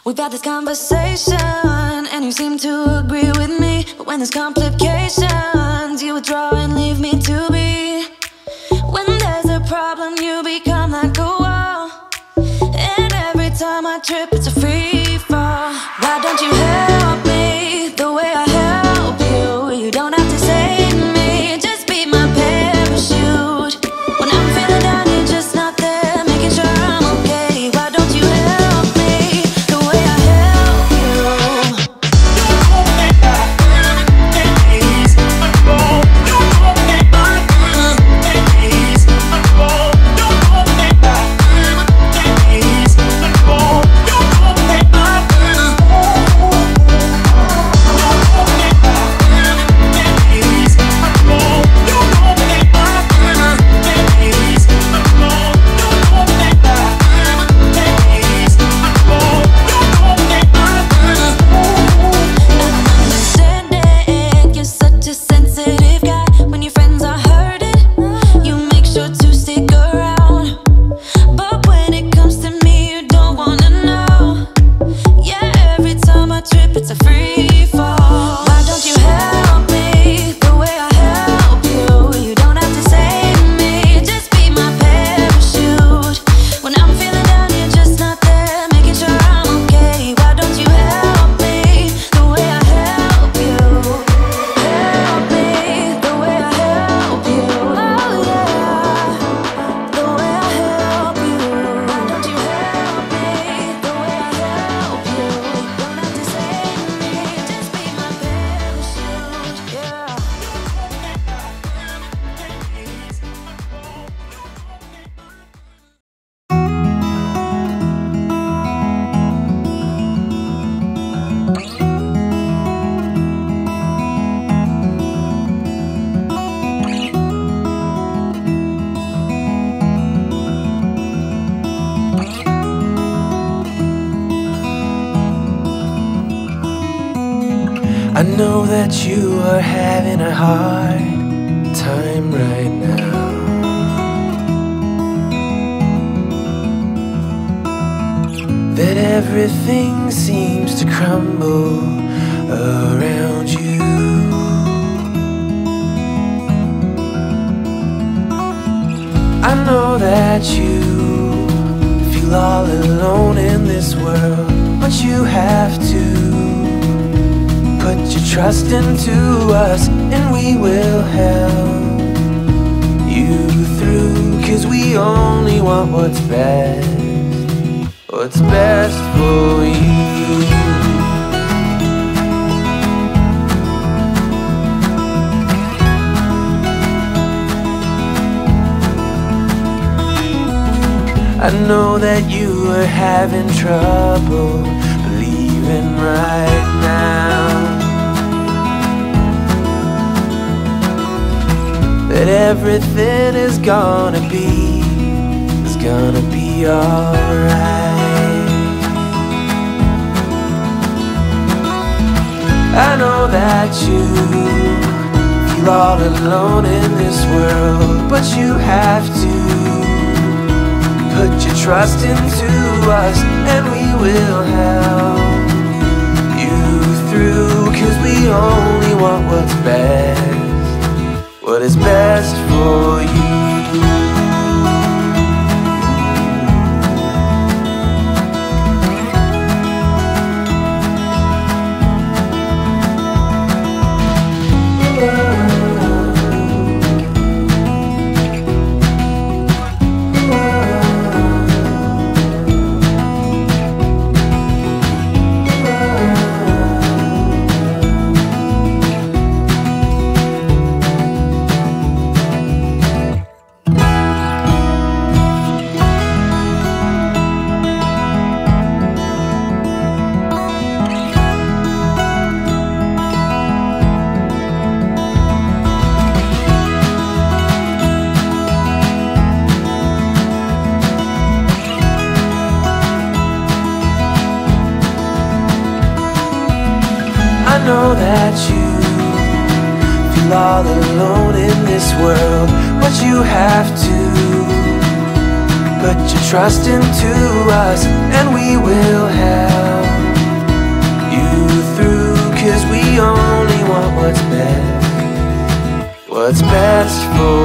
We've had this conversation and you seem to agree with me, but when there's complications, you withdraw and leave me to be. When there's a problem, you become like a wall, and every time I trip, it's a free fall. Why don't you help me the way I help you? You don't have to save me, just be my parachute. When I'm feeling down, you're just not there, making sure I'm okay. Why don't you help me the way I help you? I know that you are having a hard time right now. That everything seems to crumble around you. I know that you feel all alone in this world, but you have to put your trust into us, and we will help you through. 'Cause we only want what's best for you. I know that you are having trouble believing right now that everything is gonna be alright. I know that you feel all alone in this world, but you have to put your trust into us, and we will help you through. 'Cause we only want what's best, what is best for you. I know that you feel all alone in this world, but you have to put your trust into us, and we will help what's best for